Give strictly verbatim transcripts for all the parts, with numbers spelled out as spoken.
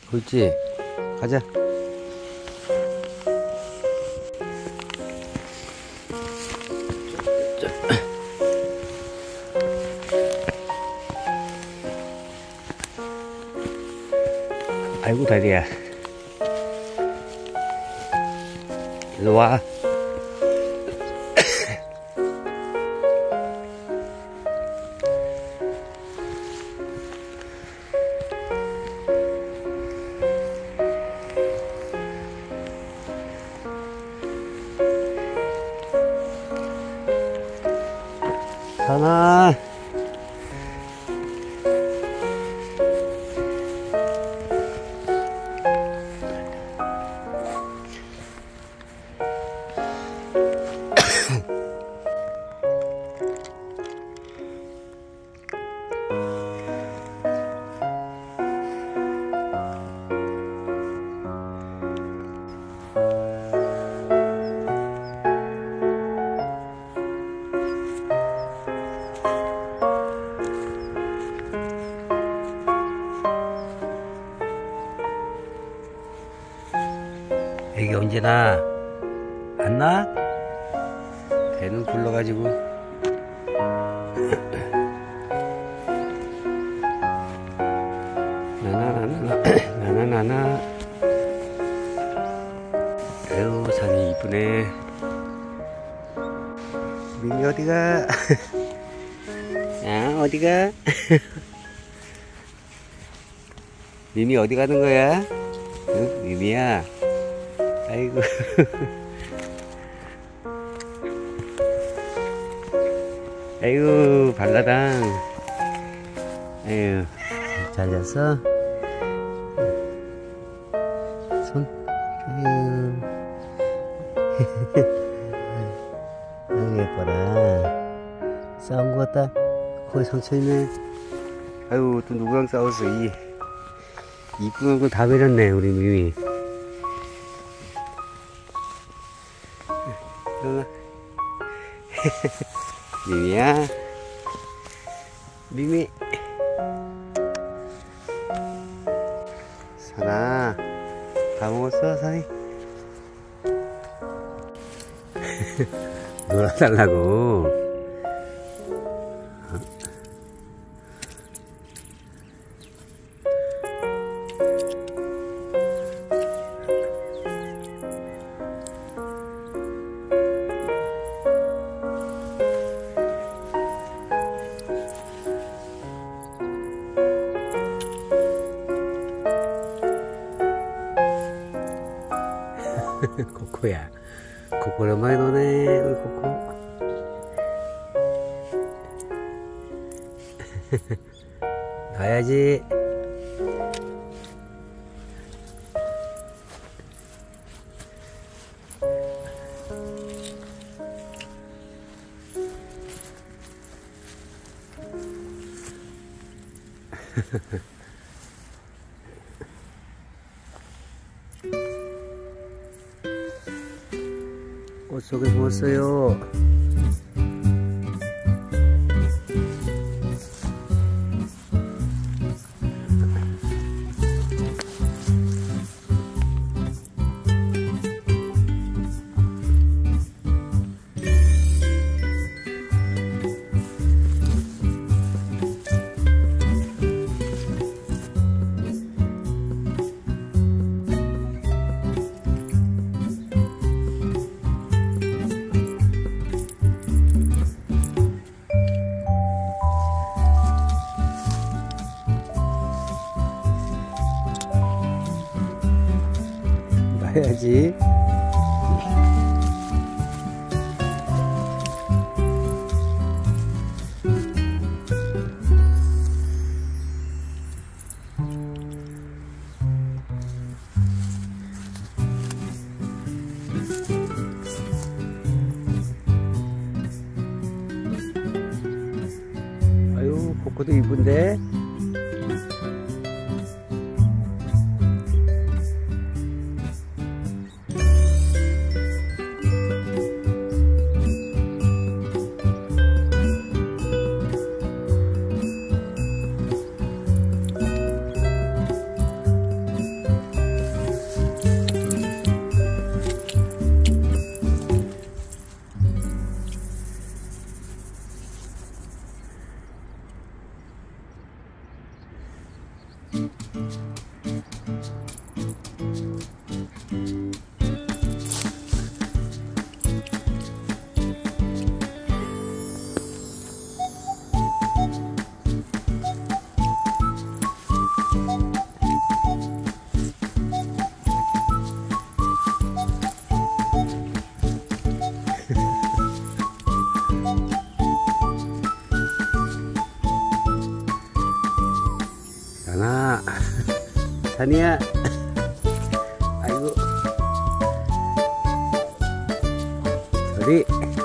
그렇지. 가자. 아이고 다리야. 일로 와. 산아. 애기 언제 나? 안 나? 배는 불러가지고. 나나나나 나나나나. 에휴 산이 이쁘네. 민이 어디가? 야 어디가? 미미 어디 가는 거야? 응? 미미야. 아이고. 아이고 발라당. 아이고 잘 잤어? 손. 아이고. 아이고 예뻐라. 싸운 거 같다. 코에 상처 있네. 아이고 또 누구랑 싸웠어. 이 이쁜 거 다 베렸네 우리 미미. 미미야. 미미. 산아 다 먹었어 산이? 놀아달라고. 코코야. 코코 오랜만에 노네 우리 코코. 나야지. 꽃 속에 숨었어요. 해야지. 아유 코코도 이쁜데. 산이야. 아이고. 어디?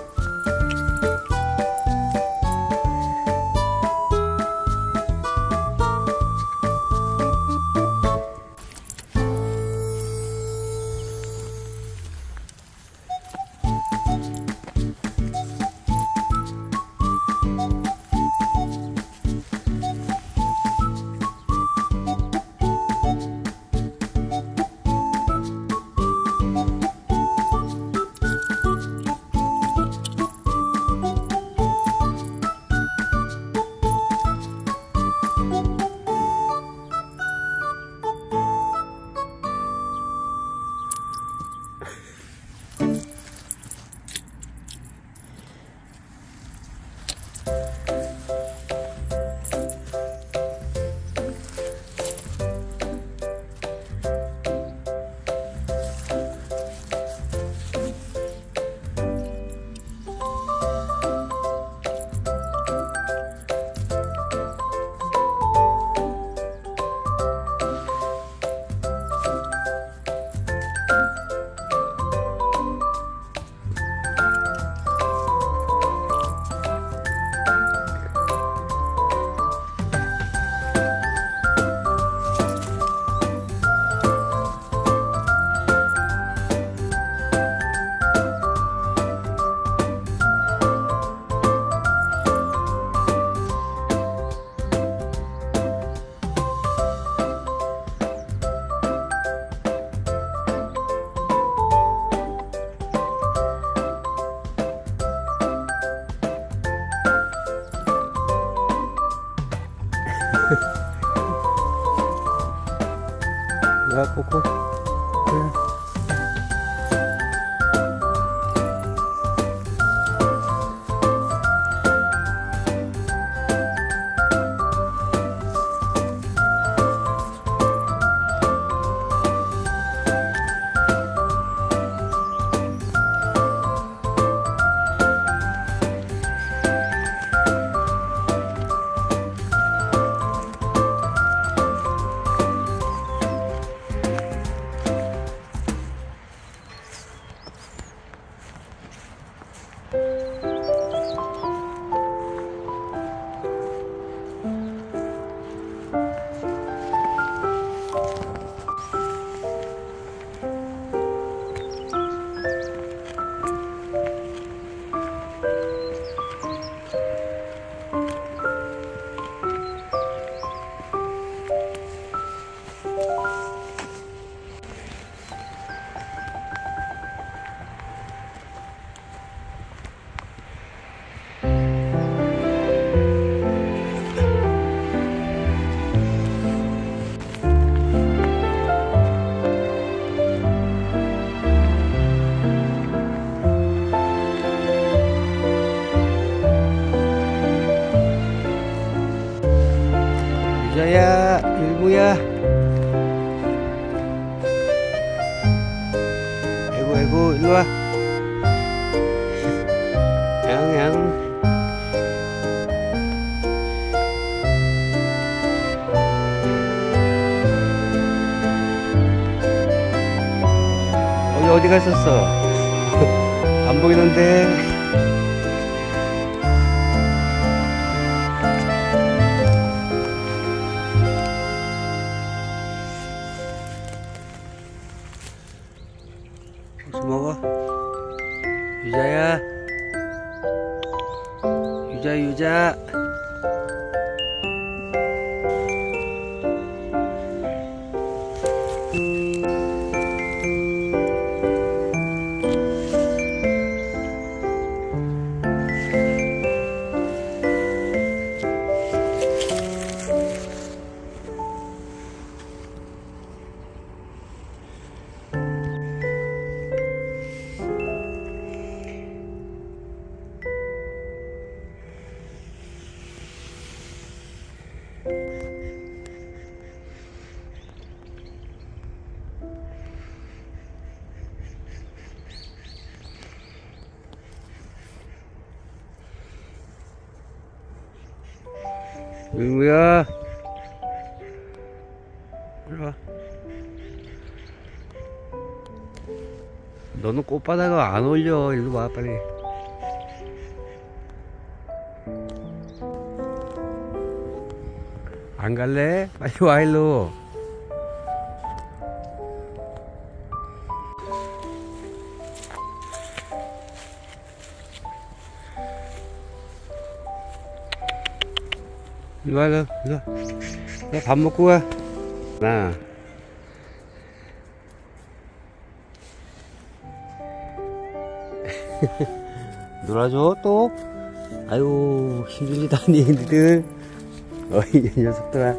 야, 꼬꼬. 그래. 유자야, 일구야. 아이고, 아이고, 일로와. 양양. 어디, 어디 갔었어? 안 보이는데. 국수 먹어. 유자야. 유자, 유자. 유무야, 일로 와. 너는 꽃바다가 안 어울려. 일로 와 빨리. 안 갈래? 빨리 와 일로. 일로 와 일로 일로 와. 야, 밥 먹고 가. 나 놀아줘 또? 아유 힘들리다니 니들. 어이 이 녀석들아.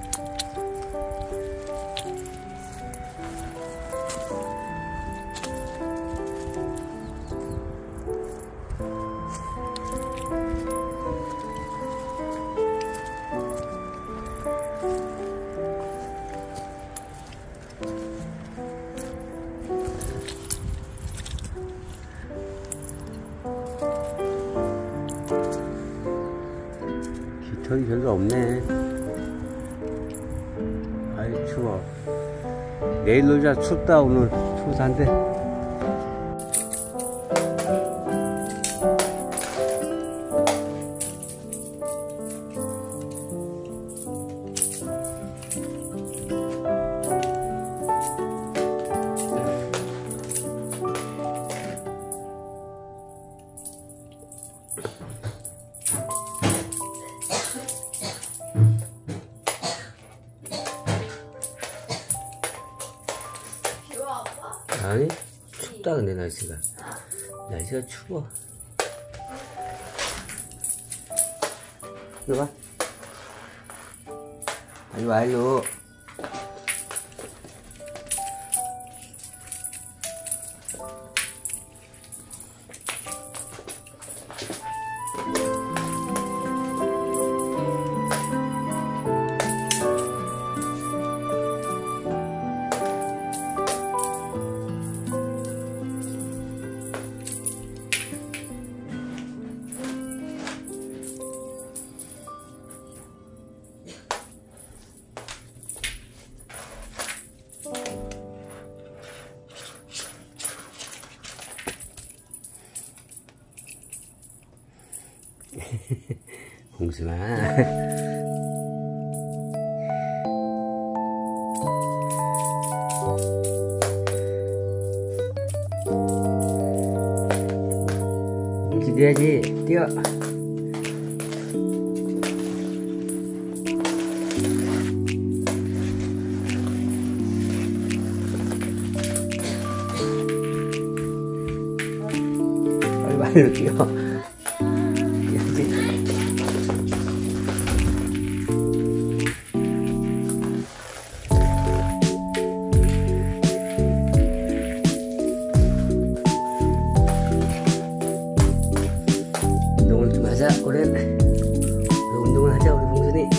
깃털이 별로 없네. 아이 추워. 내일 놀자. 춥다 오늘. 추워서 안 돼. 아니 춥다. 근데 날씨가 날씨가 추워. 이리 와. 빨리 와 일로. 봉순아. 움직여야지. 뛰어. 빨리 빨리 뛰어. 운동을 좀 하자. 올해 운동을 하자 우리 봉순이.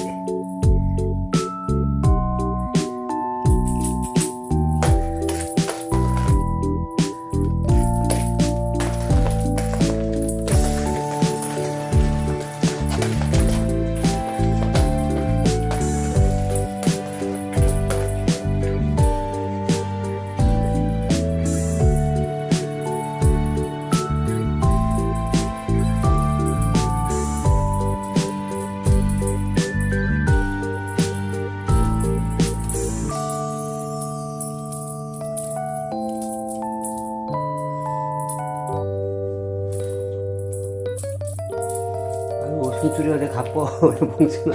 숨소리 어디 가뻐. 우리 봉순아.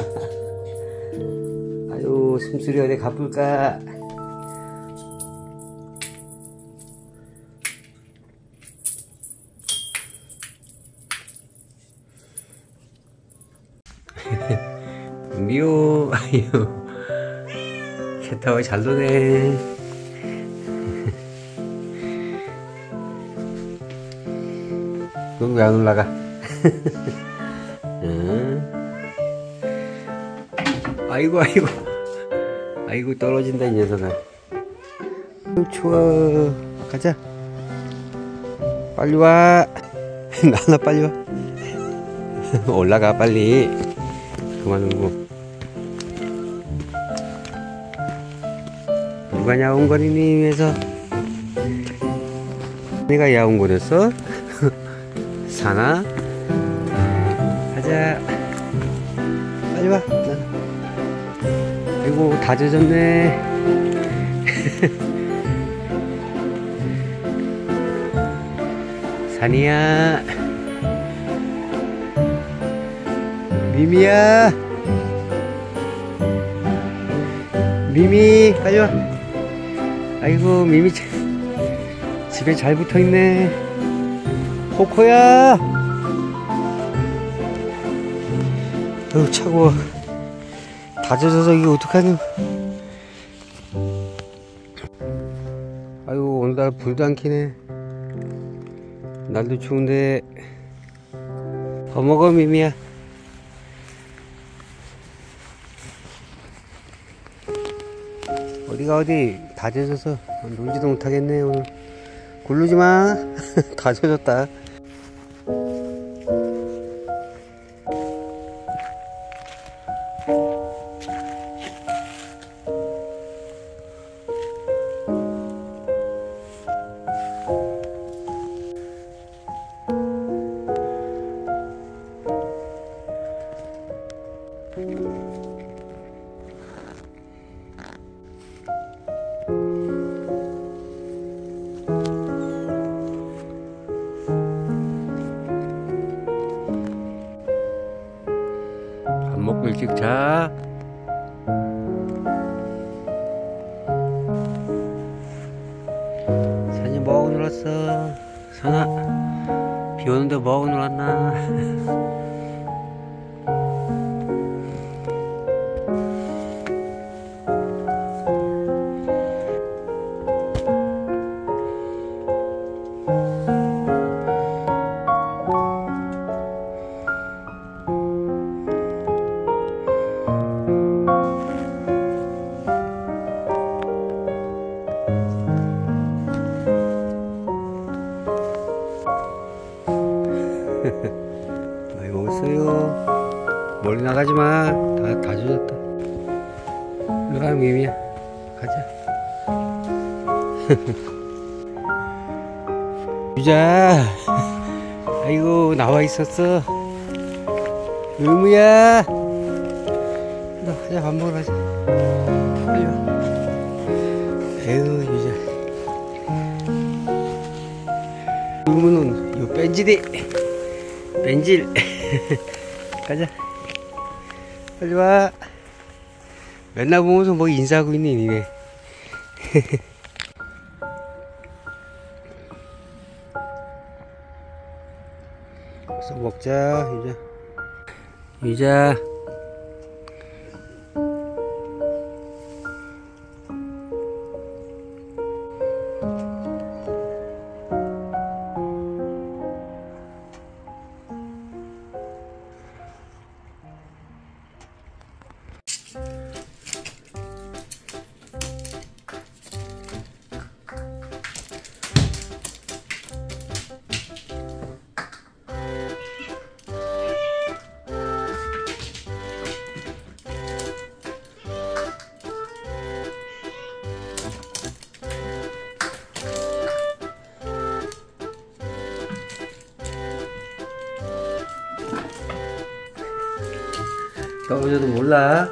아유 숨소리 어디 가쁠까. 미호. 아유 캣타워 잘 노네. 넌 왜 안 올라가? 응. 아이고 아이고 아이고 떨어진다 이 녀석아. 추워. 가자. 빨리 와. 나나 빨리 와. 올라가 빨리. 그만 울고. 누가 야옹거리니 위해서. 내가 야옹거렸어? 사나? 가자. 빨리 와. 아이고 다 젖었네. 산이야, 미미야, 미미 빨리 와. 아이고 미미 집에 잘 붙어있네. 코코야. 아유 차고 다 젖어서 이게 어떡하냐. 아유 오늘날 불도 안 켜네. 날도 추운데. 더 먹어 미미야. 어디가 어디 다 젖어서 놀지도 못하겠네 오늘. 굴르지마. 다 젖었다. 밥 먹고 일찍 자. 산이 뭐하고 놀았어? 산아 비 오는데 뭐하고 놀았나? 많이 먹었어요. 멀리 나가지마. 다, 다 젖었다. 일로와 미미야. 가자. 유자. 아이고 나와 있었어. 의무야. 너 가자 밥 먹으러 가자. 빨리 와. 에휴 유자. 의무는 요 뺀질이. 뺀질. 가자. 빨리 와. 맨날 보면서 뭐 인사하고 있니 니네. 쏙 먹자 유자. 유자. 떠보셔도 몰라.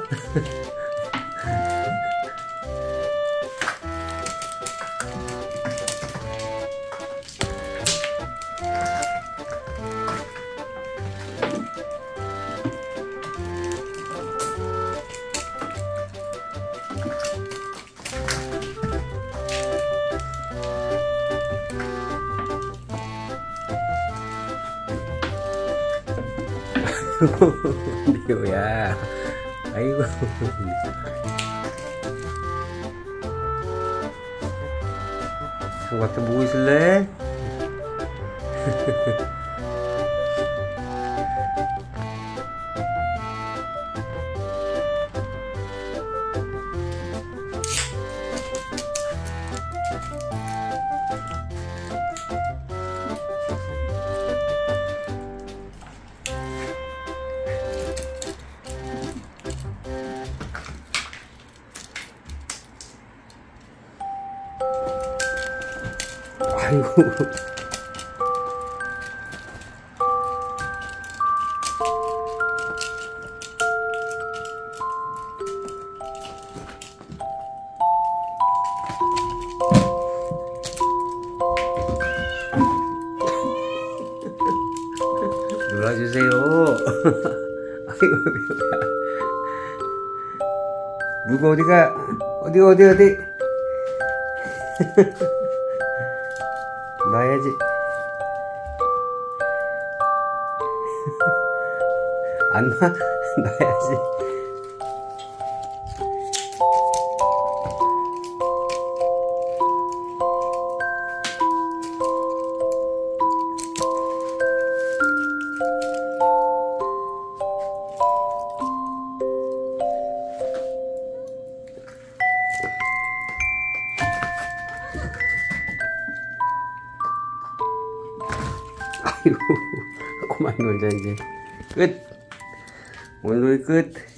리오야. 아이고. 삼각대 보고 있을래? 아이고. 놀아주세요. 아이고, 누구 어디가? 어디, 어디, 어디? 놔야지. 안 놔? 놔야지. 아이고, 그만 놀자, 이제. 끝! 오늘 끝!